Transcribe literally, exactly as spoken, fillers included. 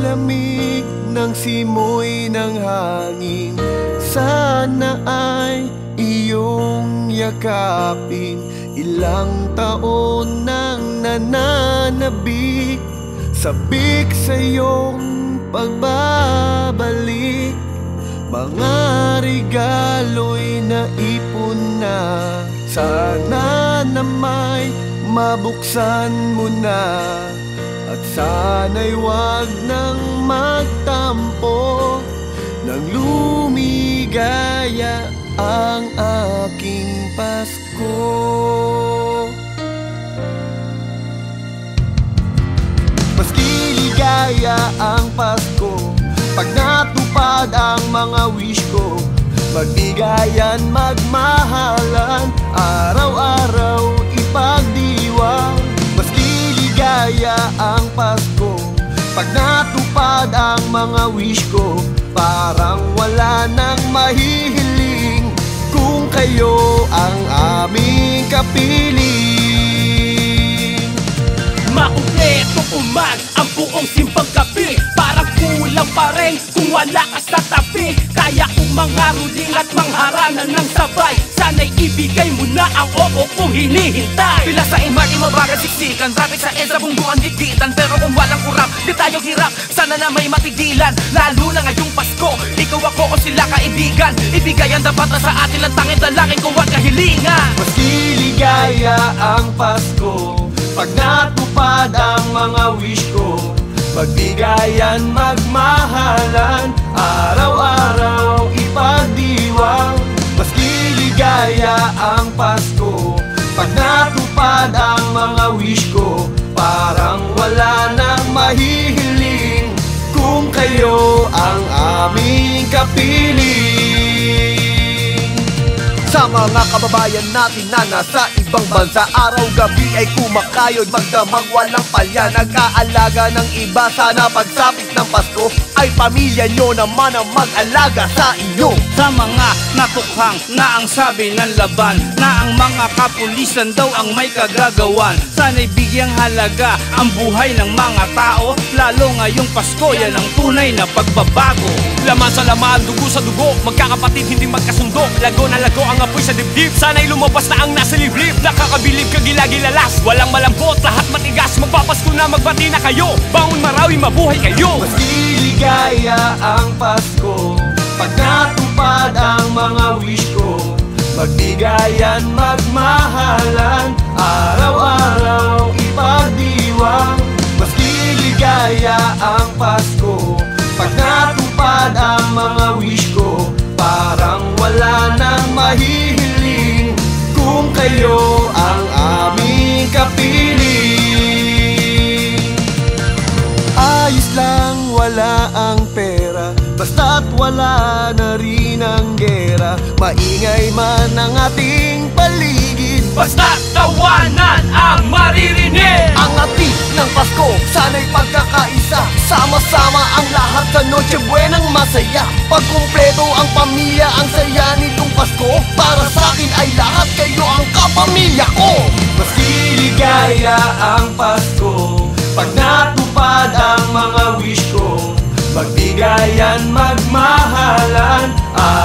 lamig ng simoy ng hangin, sana ay iyong yakapin. Ilang taon nang nananabik, sabik sa iyong pagbabalik. Mga regalo'y naipon na, sana na may mabuksan mo na. At sana'y wag nang magtampo, nang lumigaya ang aking Pasko. Maski ligaya ang Pasko, pag natupad ang mga wish ko. Magbigayan, magmahalan, araw-araw ipagdiwang. Maski ligaya ang Pasko, pag natupad ang mga wish ko. Parang wala nang mahihiling kung kayo ang aming kapiling. Makumpleto umag ang buong simpang gabi, parang kulang pa rin kung wala ka sa tabi. Kaya kong mangaruling at mangharana ng sabay, sana'y ibigay mo na ang oo kong hinihintay. Pila sa imag, imabagan siksikan, rapid sa EDSA bungguan dikitan. Pero kung walang kurap, di tayo hirap, sana na may matigilan. Lalo na ngayong Pasko, ikaw ako o sila kaibigan. Ibigay ang dapat na sa atin lang, tanging dalangin kung wag kahilingan. Maski ligaya ang Pasko, pag natupad ang mga wish ko. Magbigayan, magmahalan, araw-araw ipagdiwang. Maski ligaya ang Pasko, pag natupad ang mga wish ko. Parang wala nang mahihiling kung kayo ang aming kapiling. Sa mga kababayan natin na nasa ibang bansa, araw-gabi ay kumakayod, magdamag walang palya, nag-aalaga ng iba. Sana pagsapit ng Pasko ay pamilya nyo naman ang mag-alaga sa inyo. Sa mga natukhang na ang sabi ng laban, na ang mga kapulisan daw ang may kagagawan, sana'y bigyang halaga ang buhay ng mga tao. Lalo ngayong Pasko, yan ang tunay na pagbabago. Laman sa laman, dugo sa dugo, magkakapatid hindi magkasundo. Lago na lago ang apoy sa dibdib, sana'y lumabas na ang nasa liblib. Nakakabilib kagilagilalas, walang malambot, lahat matigas. Magpapasko na, magbati na kayo, bangon marawi, mabuhay kayo. Maski ligaya ang Pasko, pag natupad ang mga wish ko. Magbigayan, magmahalan, araw-araw ipagdiwang. Maski ligaya ang Pasko, pag natupad ang mga wish ko. Parang wala nang mahihiling kung kayo ang aming kapiling. Ayos lang, wala ang pera, basta't wala na rin ang gera. Maingay man ang ating paligid, basta't tawanan ang maririnig. ang ating ng Pasko, sana'y pagkakaisa. Sama-sama ang lahat sa Noche Buenang masaya. Pagkumpleto ang pamilya, ang saya nitong Pasko. Para sa'kin ay lahat kayo ang kapamilya ko. Maski ligaya ang Pasko, pag natupad ang mga wish ko. Magbigayan, magmahalan,